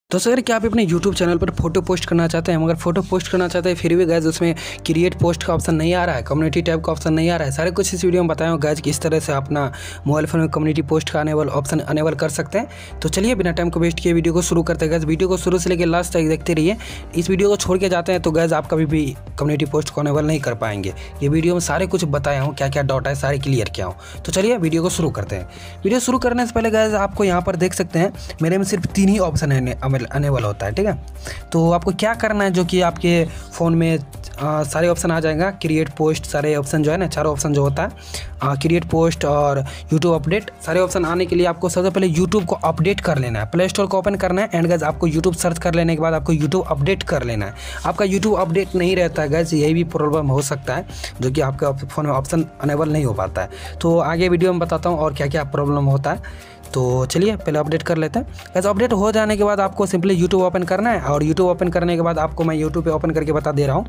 तो सर क्या आप अपने YouTube चैनल पर फोटो पोस्ट करना चाहते हैं, मगर फोटो पोस्ट करना चाहते हैं फिर भी गैस उसमें क्रिएट पोस्ट का ऑप्शन नहीं आ रहा है, कम्युनिटी टैब का ऑप्शन नहीं आ रहा है। सारे कुछ इस वीडियो में बताया हूँ गैस किस तरह से अपना मोबाइल फोन में कम्युनिटी पोस्ट का ऑप्शन अनेबल कर सकते हैं। तो चलिए बिना टाइम को वेस्ट किए वीडियो को शुरू करते हैं। गैस वीडियो को शुरू से लेकर लास्ट तक देखते रहिए। इस वीडियो को छोड़ के जाते हैं तो गैस आप कभी भी कम्युनिटी पोस्ट को अनेबल नहीं कर पाएंगे। ये वीडियो में सारे कुछ बताया हूँ, क्या क्या डाउट है सारे क्लियर किया हूँ। तो चलिए वीडियो को शुरू करते हैं। वीडियो शुरू करने से पहले गैस आपको यहाँ पर देख सकते हैं मेरे में सिर्फ 3 ही ऑप्शन अनेबल होता है, ठीक है। तो आपको क्या करना है, जो कि आपके फ़ोन में सारे ऑप्शन आ जाएगा। क्रिएट पोस्ट सारे ऑप्शन जो है ना, चारों ऑप्शन जो होता है क्रिएट पोस्ट और यूट्यूब अपडेट, सारे ऑप्शन आने के लिए आपको सबसे पहले यूट्यूब को अपडेट कर लेना है, प्ले स्टोर को ओपन करना है एंड गैस आपको यूट्यूब सर्च कर लेने के बाद आपको यूट्यूब अपडेट कर लेना है। आपका यूट्यूब अपडेट नहीं रहता है गैस, यही भी प्रॉब्लम हो सकता है, जो कि आपके फ़ोन में ऑप्शन अनेबल नहीं हो पाता है। तो आगे वीडियो में बताता हूँ और क्या क्या प्रॉब्लम होता है। तो चलिए पहले अपडेट कर लेते हैं। ऐसे अपडेट हो जाने के बाद आपको सिंपली यूट्यूब ओपन करना है और यूट्यूब ओपन करने के बाद आपको मैं यूट्यूब पे ओपन करके बता दे रहा हूँ।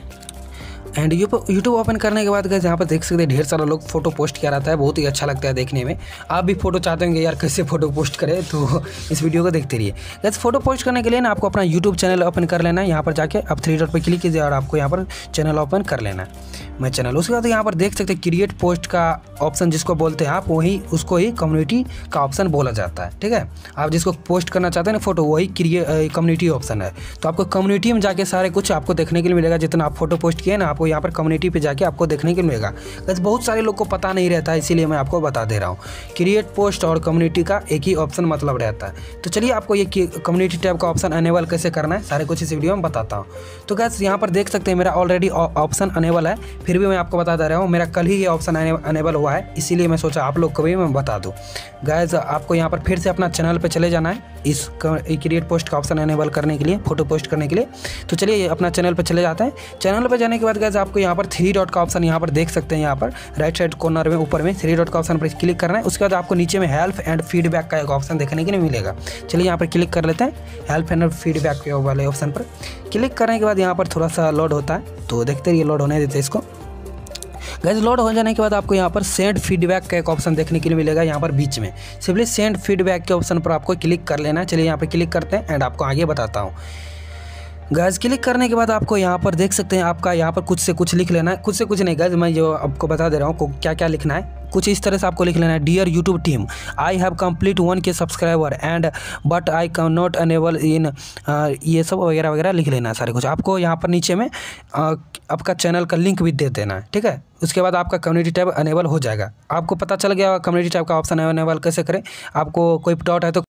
एंड यूट्यूब ओपन करने के बाद गैस यहाँ पर देख सकते हैं ढेर सारा लोग फोटो पोस्ट किया रहता है, बहुत ही अच्छा लगता है देखने में। आप भी फोटो चाहते होंगे यार कैसे फोटो पोस्ट करें, तो इस वीडियो को देखते रहिए। गैस फोटो पोस्ट करने के लिए ना आपको अपना यूट्यूब चैनल ओपन कर लेना है। यहाँ पर जाके आप 3 डॉट पर क्लिक कीजिए और आपको यहाँ पर चैनल ओपन कर लेना है, मैं चैनल। उसके बाद यहाँ पर देख सकते हैं क्रिएट पोस्ट का ऑप्शन जिसको बोलते हैं आप, वही उसको ही कम्युनिटी का ऑप्शन बोला जाता है, ठीक है। आप जिसको पोस्ट करना चाहते हैं ना फोटो, वही कम्युनिटी ऑप्शन है। तो आपको कम्युनिटी में जाके सारे कुछ आपको देखने के लिए मिलेगा। जितना आप फोटो पोस्ट किए ना, आपको यहाँ पर कम्युनिटी पे जाके आपको देखने के लिए मिलेगा। बस बहुत सारे लोग को पता नहीं रहता है, इसीलिए मैं आपको बता दे रहा हूँ। क्रिएट पोस्ट और कम्युनिटी का एक ही ऑप्शन मतलब रहता है। तो चलिए आपको ये कम्युनिटी टैब का ऑप्शन अनेबल कैसे करना है सारे कुछ इस वीडियो में बताता हूँ। तो गैस यहाँ पर देख सकते हैं मेरा ऑलरेडी ऑप्शन अनेबल है, फिर भी मैं आपको बता दे रहा हूँ। मेरा कल ही ये ऑप्शन अनेबल हुआ है, इसीलिए मैं सोचा आप लोग को भी मैं बता दूँ। गैस आपको यहाँ पर फिर से अपना चैनल पे चले जाना है इस क्रिएट पोस्ट का ऑप्शन अनेबल करने के लिए, फोटो पोस्ट करने के लिए। तो चलिए अपना चैनल पे चले जाते हैं। चैनल पे जाने के बाद गैस आपको यहाँ पर 3 डॉट का ऑप्शन यहाँ पर देख सकते हैं, यहाँ पर राइट साइड कॉर्नर में ऊपर में 3 डॉट का ऑप्शन पर क्लिक करना है। उसके बाद आपको नीचे में हेल्प एंड फीडबैक का एक ऑप्शन देखने के लिए मिलेगा। चलिए यहाँ पर क्लिक कर लेते हैं। हेल्प एंड फीडबैक वाले ऑप्शन पर क्लिक करने के बाद यहाँ पर थोड़ा सा लोड होता है, तो देखते रहिए लोड होने देते हैं इसको। गैस लोड हो जाने के बाद आपको यहाँ पर सेंड फीडबैक का एक ऑप्शन देखने के लिए मिलेगा, यहाँ पर बीच में सिंपली सेंड फीडबैक के ऑप्शन पर आपको क्लिक कर लेना है। चलिए यहाँ पर क्लिक करते हैं एंड आपको आगे बताता हूँ। गैस क्लिक करने के बाद आपको यहाँ पर देख सकते हैं आपका यहाँ पर कुछ से कुछ लिख लेना है। कुछ से कुछ नहीं गैस, मैं जो आपको बता दे रहा हूँ क्या क्या लिखना है। कुछ इस तरह से आपको लिख लेना है। Dear YouTube team, I have complete 1K subscriber and but I can not enable in, ये सब वगैरह वगैरह लिख लेना है सारे कुछ। आपको यहाँ पर नीचे में आपका चैनल का लिंक भी दे देना है, ठीक है। उसके बाद आपका कम्युनिटी टैब अनेबल हो जाएगा। आपको पता चल गया कम्युनिटी टैब का ऑप्शन अनेबल कैसे करें। आपको कोई डाउट है तो